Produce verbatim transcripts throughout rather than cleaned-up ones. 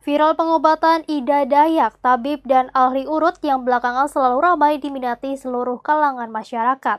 Viral pengobatan Ida Dayak, tabib dan ahli urut yang belakangan selalu ramai diminati seluruh kalangan masyarakat.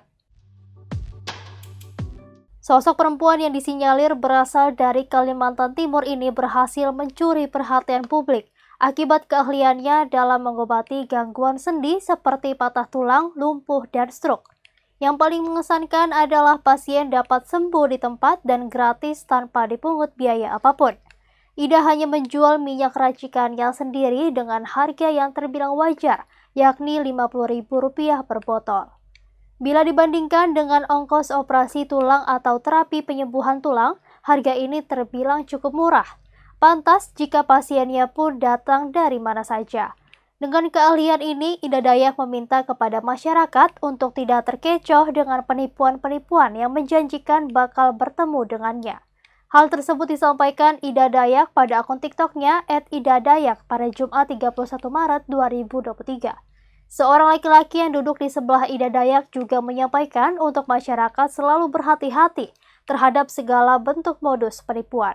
Sosok perempuan yang disinyalir berasal dari Kalimantan Timur ini berhasil mencuri perhatian publik akibat keahliannya dalam mengobati gangguan sendi seperti patah tulang, lumpuh, dan stroke. Yang paling mengesankan adalah pasien dapat sembuh di tempat dan gratis tanpa dipungut biaya apapun. Ida hanya menjual minyak racikannya sendiri dengan harga yang terbilang wajar, yakni lima puluh ribu rupiah per botol. Bila dibandingkan dengan ongkos operasi tulang atau terapi penyembuhan tulang, harga ini terbilang cukup murah. Pantas jika pasiennya pun datang dari mana saja. Dengan keahlian ini, Ida Dayak meminta kepada masyarakat untuk tidak terkecoh dengan penipuan-penipuan yang menjanjikan bakal bertemu dengannya. Hal tersebut disampaikan Ida Dayak pada akun TikToknya et ida dayak pada Jumat tiga puluh satu Maret dua ribu dua puluh tiga. Seorang laki-laki yang duduk di sebelah Ida Dayak juga menyampaikan untuk masyarakat selalu berhati-hati terhadap segala bentuk modus penipuan.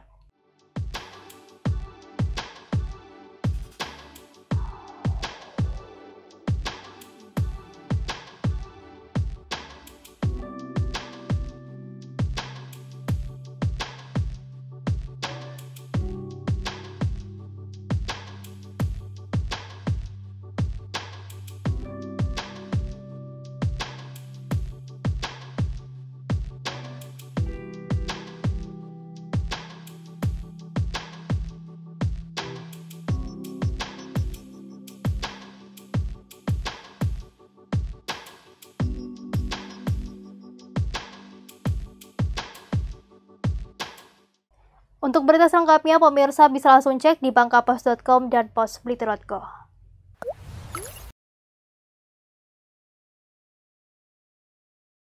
Untuk berita selengkapnya, pemirsa bisa langsung cek di bangkapos titik com dan posberita titik co.